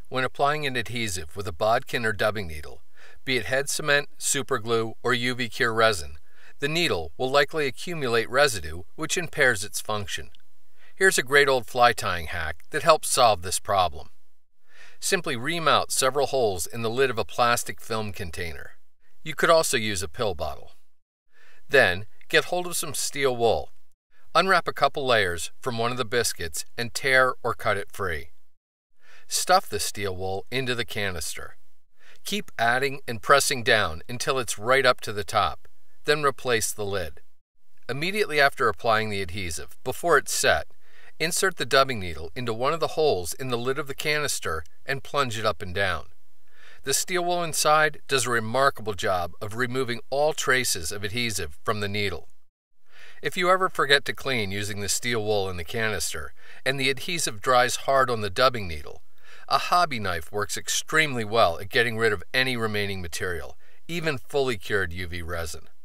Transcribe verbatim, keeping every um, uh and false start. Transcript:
When applying an adhesive with a bodkin or dubbing needle, be it head cement, superglue, or U V cure resin, the needle will likely accumulate residue which impairs its function. Here's a great old fly tying hack that helps solve this problem. Simply remount several holes in the lid of a plastic film container. You could also use a pill bottle. Then, get hold of some steel wool. Unwrap a couple layers from one of the biscuits and tear or cut it free. Stuff the steel wool into the canister. Keep adding and pressing down until it's right up to the top. Then replace the lid. Immediately after applying the adhesive, before it's set, insert the dubbing needle into one of the holes in the lid of the canister and plunge it up and down. The steel wool inside does a remarkable job of removing all traces of adhesive from the needle. If you ever forget to clean using the steel wool in the canister and the adhesive dries hard on the dubbing needle, a hobby knife works extremely well at getting rid of any remaining material, even fully cured U V resin.